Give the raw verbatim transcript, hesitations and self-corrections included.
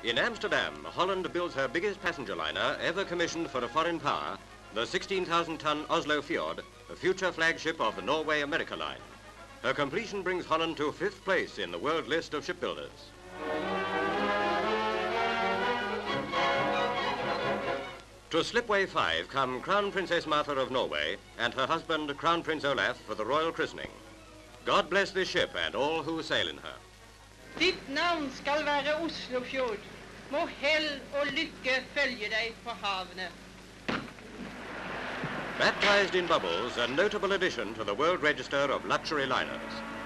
In Amsterdam, Holland builds her biggest passenger liner ever commissioned for a foreign power, the sixteen thousand ton Oslofjord, the future flagship of the Norway-America line. Her completion brings Holland to fifth place in the world list of shipbuilders. To Slipway five come Crown Princess Martha of Norway and her husband, Crown Prince Olaf, for the royal christening. God bless this ship and all who sail in her. Ditt navn skal være Oslofjord. Må hell og lykke følge deg på havene. Baptized in bubbles, a notable addition to the World Register of luxury liners.